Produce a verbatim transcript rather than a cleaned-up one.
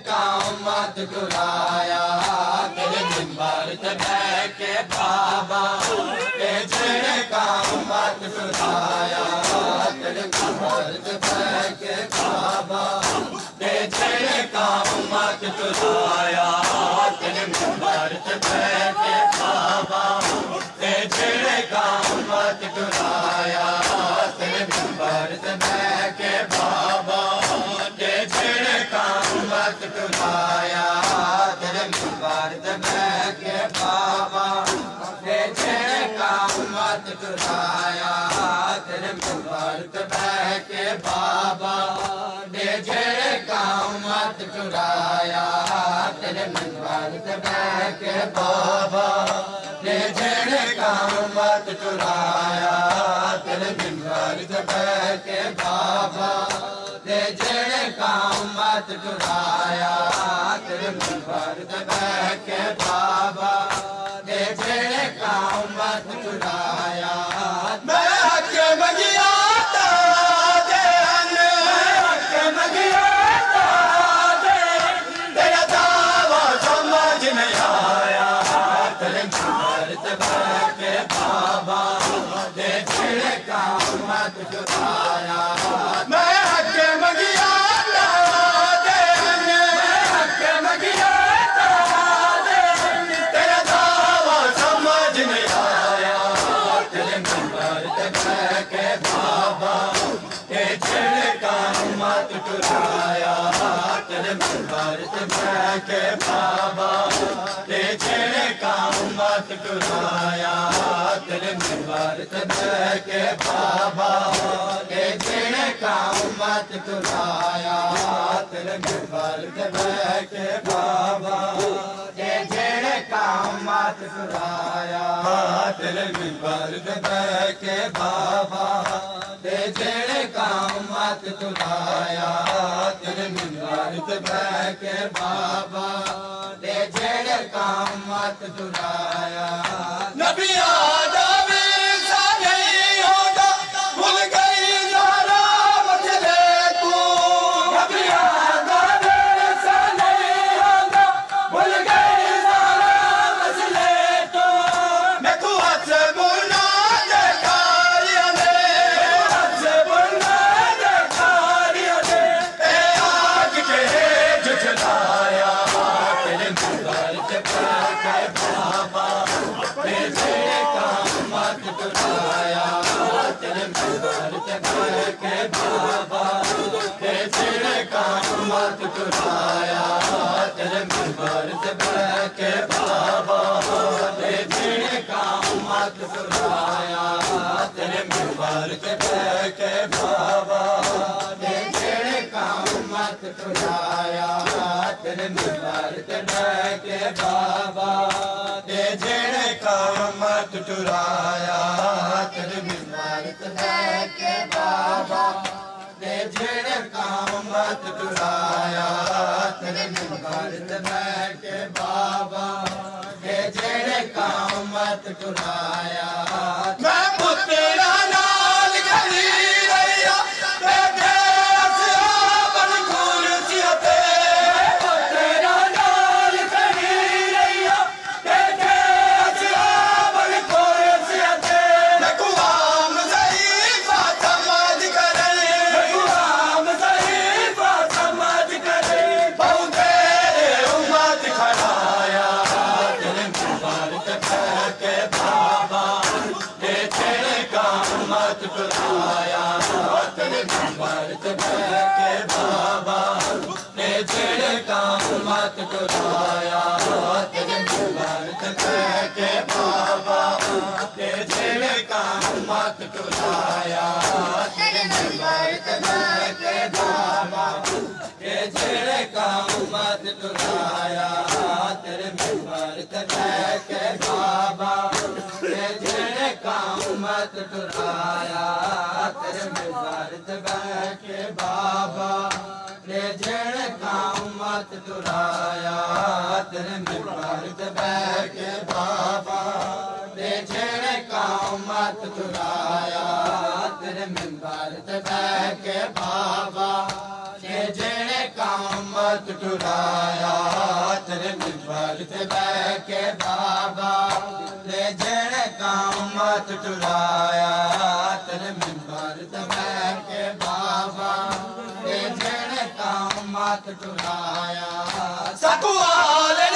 کام مت ٹرایا تیرے منبر تے بیٹھ کے بابا تے جڑے کام مت ٹرایا تیرے منبر تے بیٹھ کے بابا تے جڑے کام مت ٹرایا تیرے منبر تے بیٹھ کے بابا تے جڑے کام مت ٹرایا تیرے منبر تے بیٹھ کے بابا تے جڑے کام مت ٹرایا تیرے منبر تے بیٹھ کے بابا تے جڑے کام مت ٹرایا تیرے منبر تے بیٹھ کے بابا تے جڑے کام مت ٹرایا تیرے منبر تے بیٹھ کے بابا تے جڑے کام مت ٹرایا تیرے منبر تے بیٹھ کے بابا تے جڑے کام مت ٹرایا تیرے منبر تے بیٹھ کے بابا تے جڑے کام مت ٹرایا میں حق منگیا تے میں حق منگیا تے تیرا دعویٰ سمجھ نہیں آیا تیرے منبر تے بیٹھ کے بابا تے جڑے کام مت ٹرایا میں حق منگیا تے میں حق منگیا تے تیرا دعویٰ سمجھ نہیں آیا تیرے منبر تے بیٹھ کے بابا تے جڑے کام مت ٹرایا تیرے منبر تے بیٹھ کے بابا تے جڑے کام مت ٹرایا تیرے منبر تے بیٹھ کے بابا تے جڑے کام مت ٹرایا تیرے منبر تے بیٹھ کے بابا تے جڑے کام مت ٹرایا تیرے منبر تے بیٹھ کے بابا تے جڑے کام مت ٹرایا تیرے منبر تے بیٹھ کے بابا تے جڑے کام مت ٹرایا نبی آدم سا نہیں ہوگا بھول گئی ذرا مسئلے کو نبی آدم سا نہیں ہوگا بھول گئی ذرا مسئلے کو میں کو ہاتھ سے بولنا دیکھا ریا نے ہاتھ سے بولنا دیکھا ریا نے اے آگ کے جو جلایا تیرے منبر تے بیٹھ کے بابا تے جڑے کام مت ٹرایا تیرے منبر تے بیٹھ کے بابا تے جڑے کام مت ٹرایا تیرے منبر تے بیٹھ کے بابا تے جڑے کام مت ٹرایا تیرے منبر تے بیٹھ کے بابا تے جڑے کام مت ٹرایا تیرے منبر تے بیٹھ کے بابا تے جڑے کام مت ٹرایا تیرے منبر تے بیٹھ کے بابا تے جڑے کام مت ٹرایا تیرے منبر تے بیٹھ کے بابا تے جڑے کام مت ٹرایا میں پترا نال گلی رہیا تے اصحاب الکرسیاں تے پترا نال گلی رہیا تے اصحاب الکرسیاں تے میں کو عام ضعیفہ سمجھ کرے میں کو عام ضعیفہ سمجھ کرے بہت تیرے امت کھڑایا تیرے منبر تے بیٹھ کے بابا تے جڑے کام مت ٹرایا تیرے منبر تے بیٹھ کے بابا تے جڑے کام مت ٹرایا تیرے منبر تے بیٹھ کے بابا تے جڑے کام مت ٹرایا تیرے منبر تے بیٹھ کے بابا تے جڑے کام مت ٹرایا تیرے منبر تے بیٹھ کے بابا تے جڑے کام مت ٹرایا تیرے منبر تے بیٹھ کے بابا تے جڑے کام مت ٹرایا تیرے منبر تے بیٹھ کے بابا تے جڑے کام مت ٹرایا تیرے منبر تے بیٹھ کے بابا تے جڑے کام مت ٹرایا تیرے منبر تے بیٹھ کے بابا تے جڑے کام مت ٹرایا تیرے منبر تے بیٹھ کے بابا تے جڑے کام مت ٹرایا سکوال